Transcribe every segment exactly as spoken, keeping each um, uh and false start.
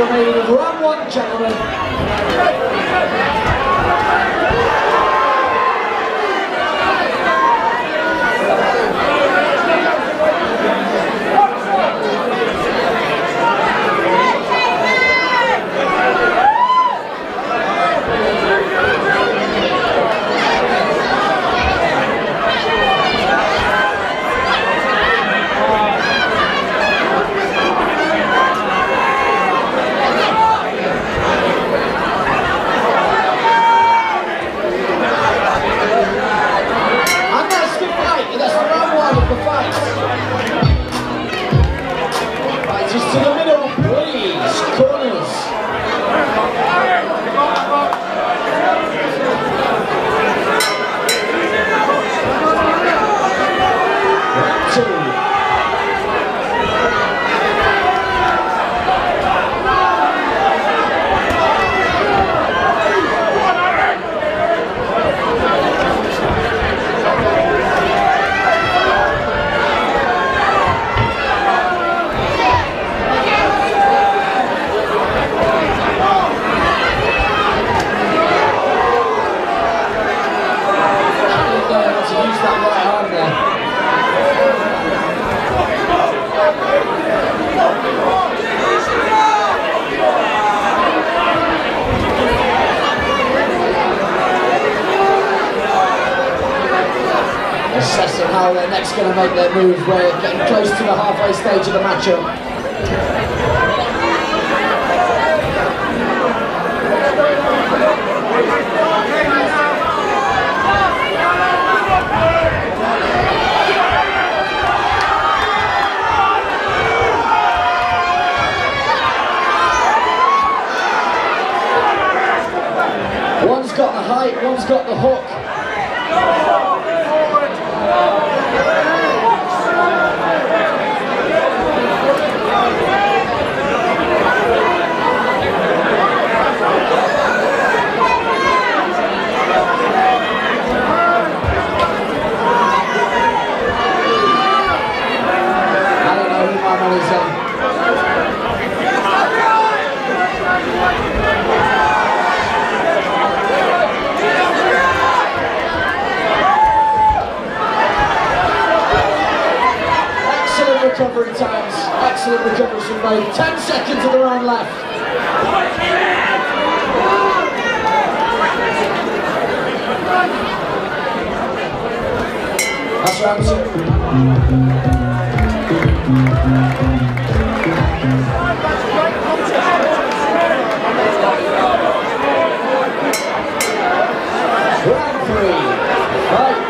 remaining of round one, gentlemen. Assessing how they're next going to make their move. We're getting close to the halfway stage of the matchup. One's got the height, one's got the hook. Recovery times, excellent recoveries from both. ten seconds of the round left. That's round two. Round three, fight.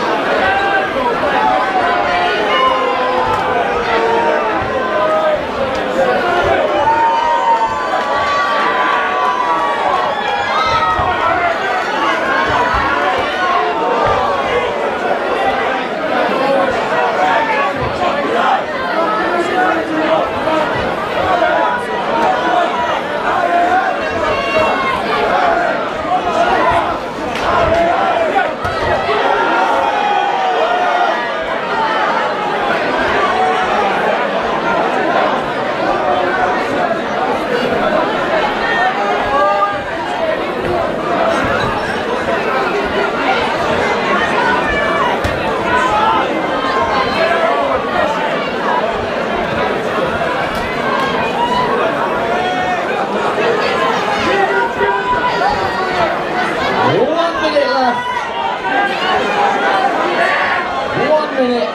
Minute.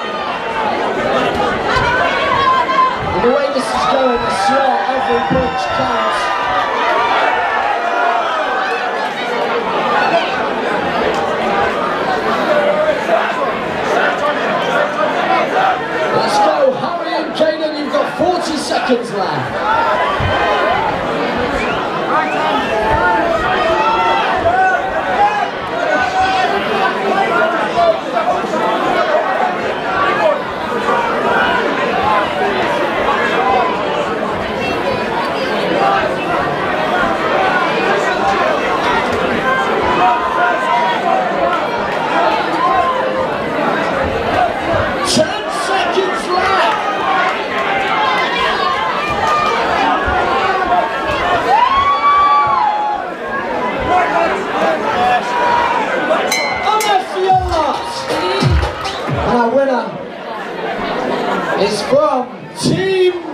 And the way this is going, I swear every punch counts. Let's go, Harry and Kainen, you've got forty seconds left. ten seconds left! is from Team